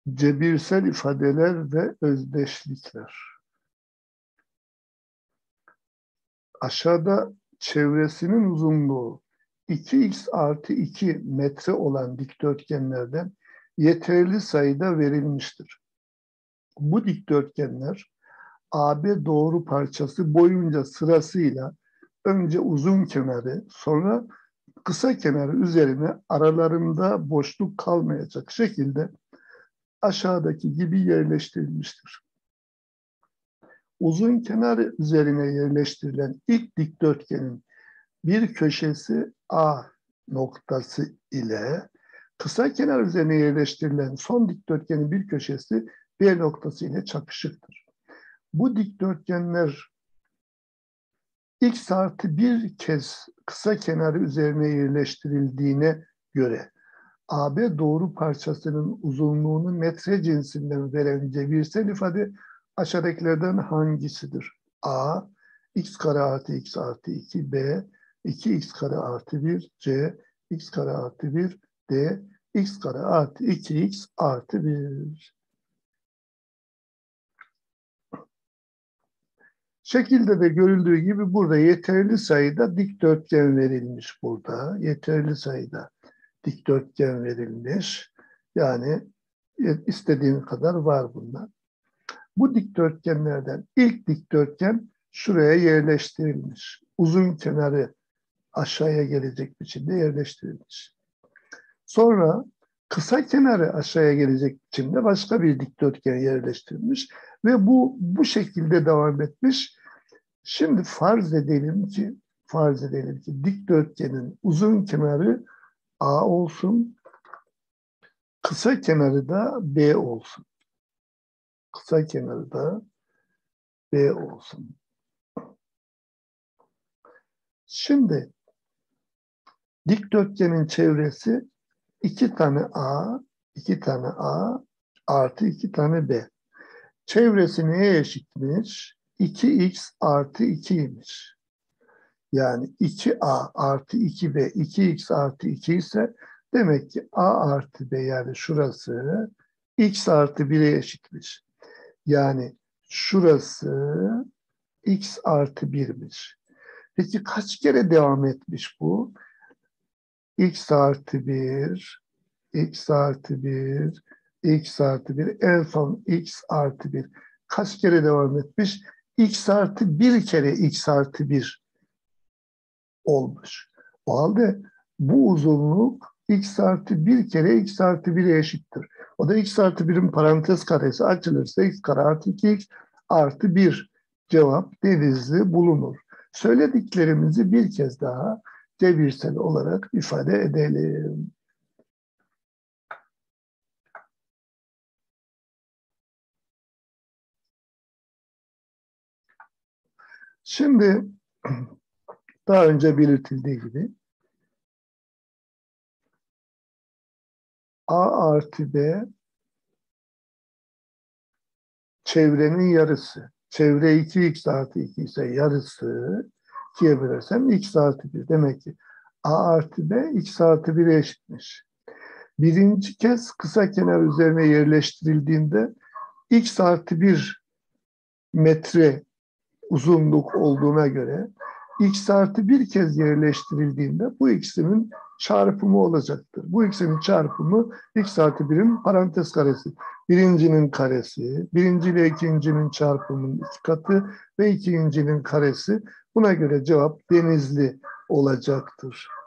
Cebirsel ifadeler ve özdeşlikler. Aşağıda çevresinin uzunluğu 2x artı 2 metre olan dikdörtgenlerden yeterli sayıda verilmiştir. Bu dikdörtgenler AB doğru parçası boyunca sırasıyla önce uzun kenarı, sonra kısa kenarı üzerine aralarında boşluk kalmayacak şekilde aşağıdaki gibi yerleştirilmiştir. Uzun kenar üzerine yerleştirilen ilk dikdörtgenin bir köşesi A noktası ile kısa kenar üzerine yerleştirilen son dikdörtgenin bir köşesi B noktası ile çakışıktır. Bu dikdörtgenler x artı bir kez kısa kenarı üzerine yerleştirildiğine göre AB doğru parçasının uzunluğunu metre cinsinden veren cebirsel ifade aşağıdakilerden hangisidir? A, x kare artı x artı 2, B, 2x kare artı 1, C, x kare artı 1, D, x kare artı 2x artı 1. Şekilde de görüldüğü gibi burada yeterli sayıda dikdörtgen verilmiş burada. Yeterli sayıda dikdörtgen verilmiş. Yani istediğin kadar var bunlar. Bu dikdörtgenlerden ilk dikdörtgen şuraya yerleştirilmiş. Uzun kenarı aşağıya gelecek biçimde yerleştirilmiş. Sonra kısa kenarı aşağıya gelecek biçimde başka bir dikdörtgen yerleştirilmiş ve bu şekilde devam etmiş. Şimdi farz edelim ki dikdörtgenin uzun kenarı A olsun, kısa kenarı da B olsun. Kısa kenarı da B olsun. Şimdi dikdörtgenin çevresi 2 tane A artı 2 tane B. Çevresi neye eşitmiş? 2x artı 2'ymiş. Yani 2A artı 2B, 2x artı 2 ise demek ki A artı B, yani şurası x artı 1'e eşitmiş. Yani şurası x artı 1'miş. Peki kaç kere devam etmiş bu? X artı 1, x artı 1, x artı 1, en son x artı 1. Kaç kere devam etmiş? X artı 1 kere x artı 1 olmuş. O halde bu uzunluk x artı 1 kere x artı 1'e eşittir. O da x artı 1'in parantez karesi açılırsa x kare artı 2x artı 1 cevap Denizli bulunur. Söylediklerimizi bir kez daha cebirsel olarak ifade edelim. Şimdi daha önce belirtildiği gibi A artı B çevrenin yarısı. Çevre 2x artı 2 ise yarısı 2'ye bölersem x artı 1. Demek ki A artı B x artı 1'e eşitmiş. Birinci kez kısa kenar üzerine yerleştirildiğinde x artı 1 metre uzunluk olduğuna göre x artı 1 kez yerleştirildiğinde bu ikisinin çarpımı olacaktır. Bu ikisinin çarpımı x artı 1'in parantez karesi. Birincinin karesi, birinci ile ikincinin çarpımının 2 katı ve ikincinin karesi. Buna göre cevap Denizli olacaktır.